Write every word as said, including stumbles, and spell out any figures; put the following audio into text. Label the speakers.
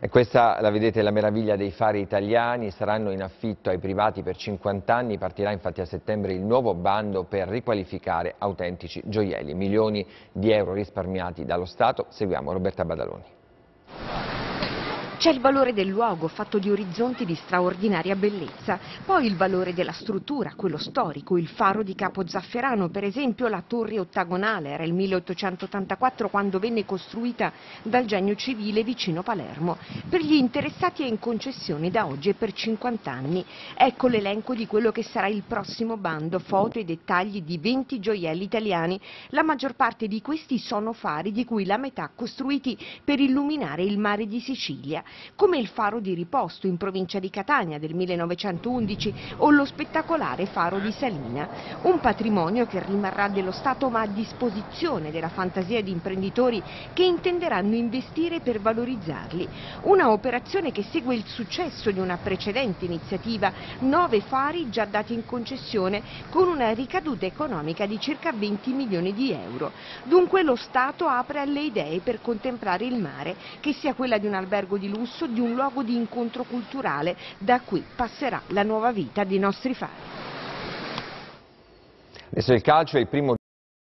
Speaker 1: E questa, la vedete, è la meraviglia dei fari italiani, saranno in affitto ai privati per cinquanta anni, partirà infatti a settembre il nuovo bando per riqualificare autentici gioielli, milioni di euro risparmiati dallo Stato. Seguiamo Roberta Badaloni.
Speaker 2: C'è il valore del luogo, fatto di orizzonti di straordinaria bellezza, poi il valore della struttura, quello storico, il faro di Capo Zafferano, per esempio la torre ottagonale, era il milleottocentottantaquattro quando venne costruita dal Genio Civile vicino Palermo. Per gli interessati è in concessione da oggi e per cinquanta anni. Ecco l'elenco di quello che sarà il prossimo bando, foto e dettagli di venti gioielli italiani. La maggior parte di questi sono fari, di cui la metà costruiti per illuminare il mare di Sicilia, come il faro di Riposto in provincia di Catania del millenovecentoundici o lo spettacolare faro di Salina, un patrimonio che rimarrà dello Stato ma a disposizione della fantasia di imprenditori che intenderanno investire per valorizzarli. Una operazione che segue il successo di una precedente iniziativa, nove fari già dati in concessione con una ricaduta economica di circa venti milioni di euro. Dunque lo Stato apre alle idee per contemplare il mare, che sia quella di un albergo di lusso, di un luogo di incontro culturale. Da qui passerà la nuova vita dei nostri fari.
Speaker 1: Adesso il calcio è il primo